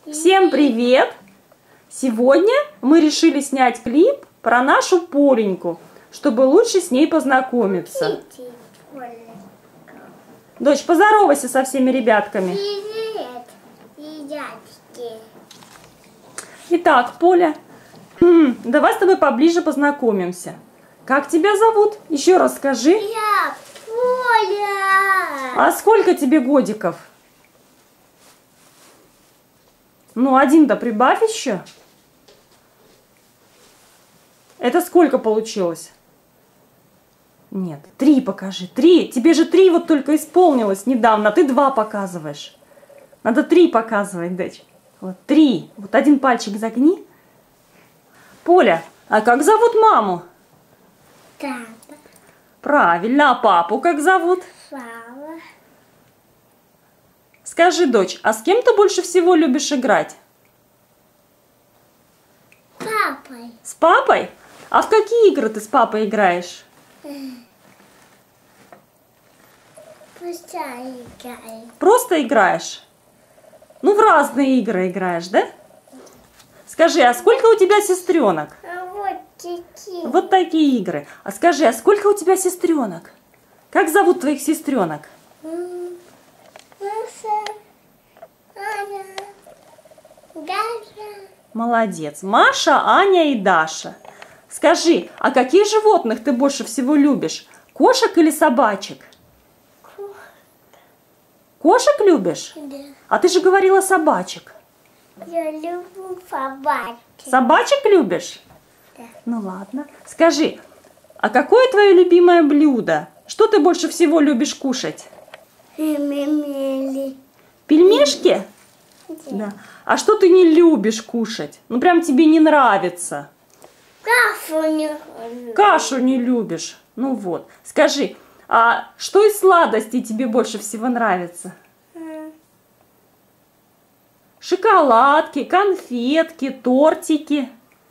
Всем привет! Сегодня мы решили снять клип про нашу Поленьку, чтобы лучше с ней познакомиться. Дочь, поздоровайся со всеми ребятками. Привет, ребятки. Итак, Поля, давай с тобой поближе познакомимся. Как тебя зовут? Еще раз скажи. Я Поля. А сколько тебе годиков? Ну, один-то прибавь еще. Это сколько получилось? Нет, 3 покажи. 3. Тебе же 3 вот только исполнилось недавно. Ты 2 показываешь. Надо 3 показывать, дочь. Вот 3. Вот один пальчик загни. Поля, а как зовут маму? Папа. Правильно. А папу как зовут? Слава. Скажи, дочь, а с кем ты больше всего любишь играть? Папой. С папой? А в какие игры ты с папой играешь? Просто играй. Просто играешь? Ну, в разные игры играешь, да? Скажи, а сколько у тебя сестренок? А вот такие. Вот такие игры. А скажи, а сколько у тебя сестренок? Как зовут твоих сестренок? Маша, Аня, Даша. Молодец. Маша, Аня и Даша. Скажи, а каких животных ты больше всего любишь? Кошек или собачек? Кошек любишь? Да. А ты же говорила собачек. Я люблю собаки. Собачек любишь? Да. Ну ладно. Скажи, а какое твое любимое блюдо? Что ты больше всего любишь кушать? Мемели. Пельмешки? Да. А что ты не любишь кушать? Ну прям тебе не нравится. Кашу не люблю. Кашу не любишь. Ну вот. Скажи, а что из сладостей тебе больше всего нравится? Шоколадки, конфетки, тортики.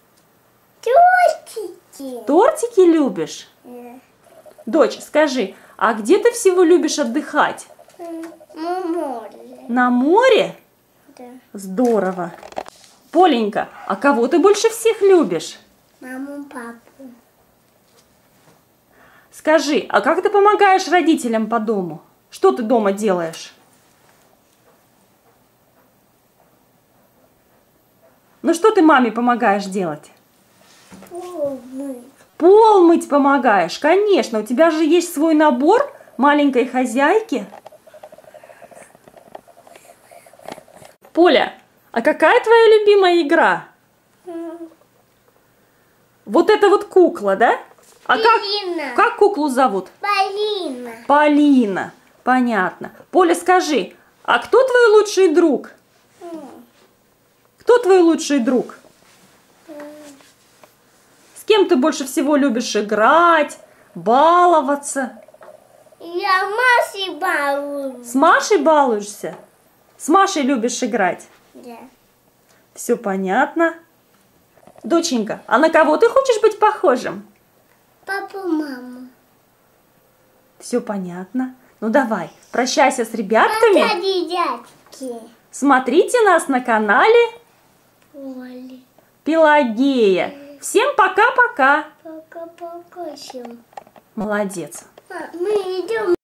Тортики. Тортики любишь? Да. Дочь, скажи, а где ты всего любишь отдыхать? Море. На море? Да. Здорово. Поленька, а кого ты больше всех любишь? Маму, папу. Скажи, а как ты помогаешь родителям по дому? Что ты дома делаешь? Ну что ты маме помогаешь делать? Пол мыть помогаешь, конечно. У тебя же есть свой набор маленькой хозяйки. Поля, а какая твоя любимая игра? Вот это вот кукла, да? А Полина. как куклу зовут? Полина. Полина. Понятно. Поля, скажи, а кто твой лучший друг? Кто твой лучший друг? С кем ты больше всего любишь играть, баловаться? Я Машей балуюсь. С Машей балуешься? С Машей любишь играть? Да. Все понятно. Доченька, а на кого ты хочешь быть похожим? Папу, маму. Все понятно. Ну давай, прощайся с ребятками. Дядьки. Смотрите нас на канале Оли. Пелагея. Всем пока-пока. Пока-пока всем. Молодец. Мы идем.